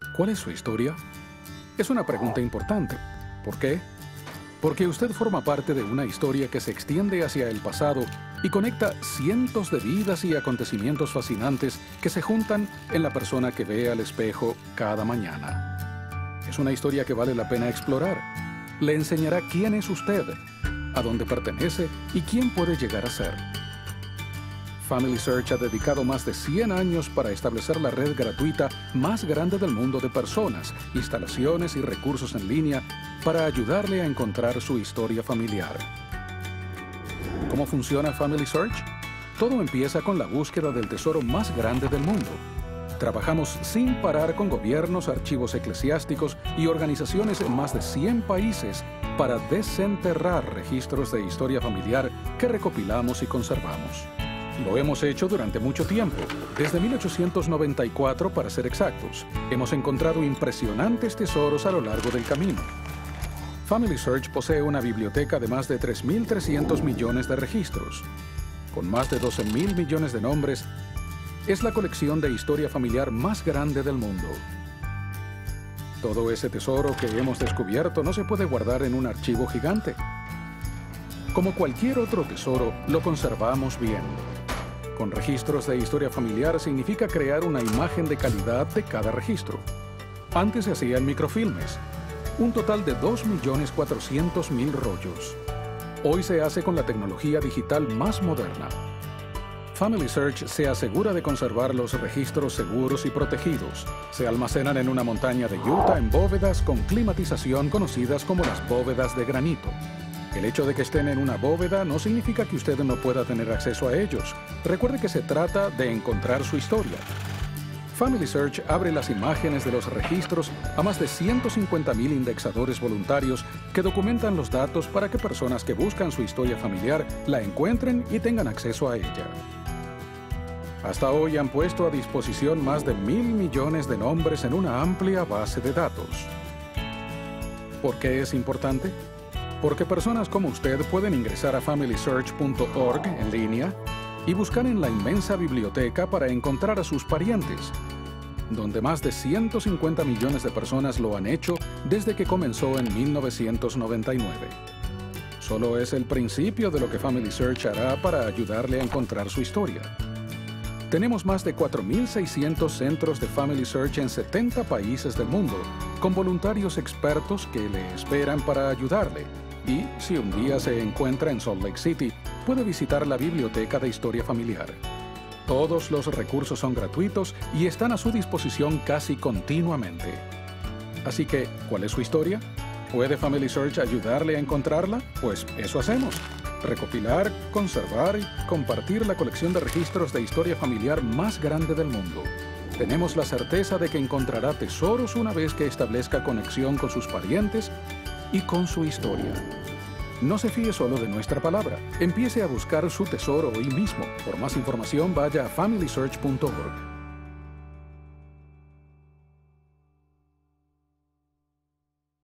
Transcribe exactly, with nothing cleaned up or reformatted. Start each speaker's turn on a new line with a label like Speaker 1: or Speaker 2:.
Speaker 1: ¿Cuál es su historia? Es una pregunta importante. ¿Por qué? Porque usted forma parte de una historia que se extiende hacia el pasado y conecta cientos de vidas y acontecimientos fascinantes que se juntan en la persona que ve al espejo cada mañana. Es una historia que vale la pena explorar. Le enseñará quién es usted, a dónde pertenece y quién puede llegar a ser. Family Search ha dedicado más de cien años para establecer la red gratuita más grande del mundo de personas, instalaciones y recursos en línea para ayudarle a encontrar su historia familiar. ¿Cómo funciona Family Search? Todo empieza con la búsqueda del tesoro más grande del mundo. Trabajamos sin parar con gobiernos, archivos eclesiásticos y organizaciones en más de cien países para desenterrar registros de historia familiar que recopilamos y conservamos. Lo hemos hecho durante mucho tiempo, desde mil ochocientos noventa y cuatro para ser exactos. Hemos encontrado impresionantes tesoros a lo largo del camino. Family Search posee una biblioteca de más de tres mil trescientos millones de registros. Con más de doce mil millones de nombres, es la colección de historia familiar más grande del mundo. Todo ese tesoro que hemos descubierto no se puede guardar en un archivo gigante. Como cualquier otro tesoro, lo conservamos bien. Con registros de historia familiar significa crear una imagen de calidad de cada registro. Antes se hacía en microfilmes, un total de dos millones cuatrocientos mil rollos. Hoy se hace con la tecnología digital más moderna. Family Search se asegura de conservar los registros seguros y protegidos. Se almacenan en una montaña de Utah en bóvedas con climatización conocidas como las bóvedas de granito. El hecho de que estén en una bóveda no significa que usted no pueda tener acceso a ellos. Recuerde que se trata de encontrar su historia. Family Search abre las imágenes de los registros a más de ciento cincuenta mil indexadores voluntarios que documentan los datos para que personas que buscan su historia familiar la encuentren y tengan acceso a ella. Hasta hoy han puesto a disposición más de mil millones de nombres en una amplia base de datos. ¿Por qué es importante? Porque personas como usted pueden ingresar a family search punto org en línea y buscar en la inmensa biblioteca para encontrar a sus parientes, donde más de ciento cincuenta millones de personas lo han hecho desde que comenzó en mil novecientos noventa y nueve. Solo es el principio de lo que Family Search hará para ayudarle a encontrar su historia. Tenemos más de cuatro mil seiscientos centros de Family Search en setenta países del mundo, con voluntarios expertos que le esperan para ayudarle. Y, si un día se encuentra en Salt Lake City, puede visitar la Biblioteca de Historia Familiar. Todos los recursos son gratuitos y están a su disposición casi continuamente. Así que, ¿cuál es su historia? ¿Puede Family Search ayudarle a encontrarla? Pues eso hacemos. Recopilar, conservar y compartir la colección de registros de historia familiar más grande del mundo. Tenemos la certeza de que encontrará tesoros una vez que establezca conexión con sus parientes y con su historia. No se fíe solo de nuestra palabra. Empiece a buscar su tesoro hoy mismo. Por más información, vaya a family search punto org.